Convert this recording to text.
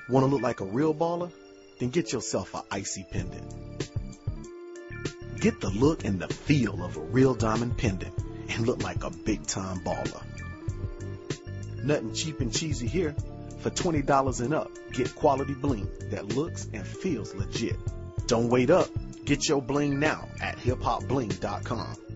Want to look like a real baller? Then get yourself an icy pendant. Get the look and the feel of a real diamond pendant and look like a big-time baller. Nothing cheap and cheesy here. For $20 and up, get quality bling that looks and feels legit. Don't wait up. Get your bling now at hiphopbling.com.